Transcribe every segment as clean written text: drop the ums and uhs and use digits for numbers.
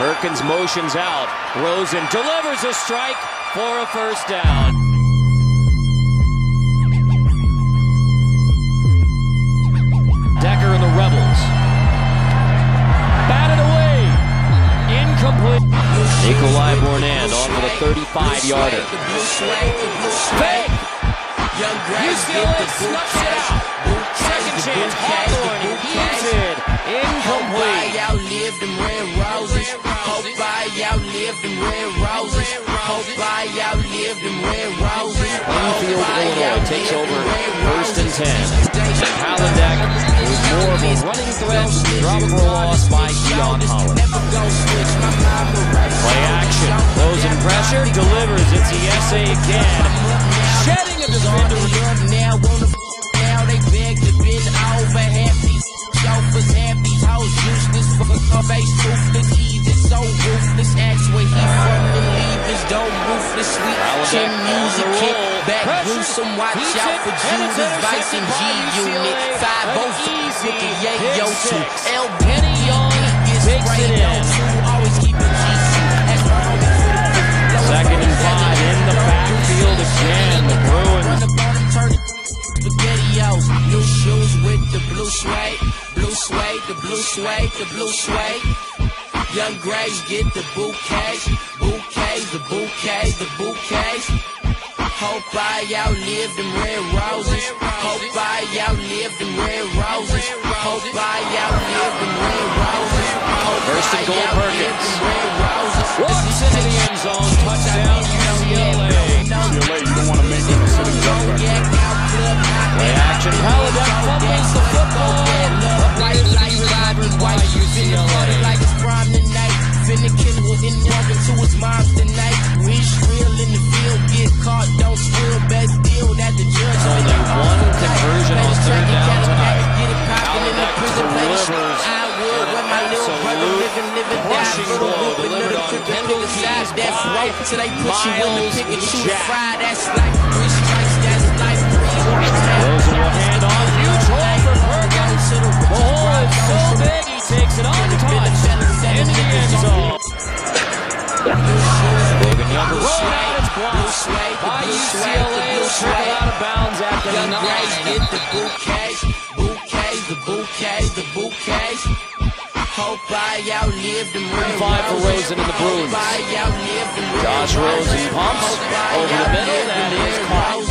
Perkins motions out. Rosen delivers a strike for a first down. Decker and the Rebels. Batted away. Incomplete. Nikolai Bournand on for the 35-yarder. Fake. UCLA snuffs it out. Second chance. Hawthorne heaves it. Incomplete. Outlive them red roses. Hope I outlive them red roses. Hope I outlive them red roses. Plainfield, Illinois takes over first and 10. Halladeck was more of a running threat. Drop for a loss by Keon Holland. Play action. Closing pressure. Delivers. It's the essay again. Shedding a defender. Now they beg to bend over. Half these chauffeurs, half these hoes useless. For face toothless. He's just so ruthless. Ask where he from and leave his dome roofless. Sweet chin music kick back gruesome. Watch out for Judas Vice and G Unit. 5-0 50 yayo to El Benny on gets sprayed on two. Always keep it GC. Second and 5 in the backfield again. The Bruins. SpaghettiOs, new shoes with the blue suede, blue suede, the blue suede, the blue suede. Young Grays get the bouquets, bouquets, the bouquets, the bouquets. Hope I outlive them red roses. Hope I outlive them red roses. Hope I outlive them red roses. First and goal, Perkins. Walks into the end zone. Touchdown, UCLA. UCLA, you don't want to make them sitting duck back. Play action. Halladeck fumbles the football. Appears to be recovered by UCLA. Like it's prime tonight. Finna kill in walking to his mom's tonight. Reach real in the field, get caught, don't squeal. Best deal that the judge. Only one conversion on third down tonight. Halladeck delivers. I would when my little brother living crushing blow delivered on Kendall Keys that by till they put you in the pick and shoot Jack. fry. That's like 3 strikes, that's like 3. Rosen will hand on. Huge hole for Perkins. The hole is so big he takes it untouched into the end zone. Logan Younger rolling out. It's blocked by UCLA. Trickle out of bounds at the 9. Get the bouquets, bouquets, the bouquets, the bouquets. Hope I outlive them red 5 for Rosen and the Bruins. Josh Rosen pumps over the middle. That is caught.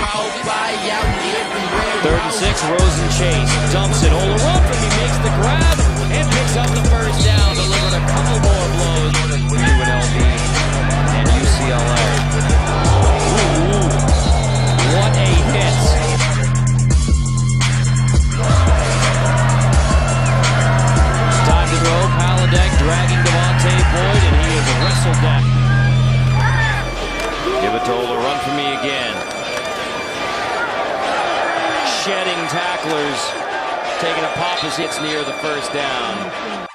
Third and 6. Rosen chase. Dumps it. Ola run from he makes the grab and picks up the first down. Delivered a couple more blows with UNLV and UCLA. Ooh, what a hit. Time to throw. Halladeck dragging Devontae Boyd, and he is wrestled down. Give it to Ola, run for me again. Shedding tacklers, taking a pop as hits near the first down.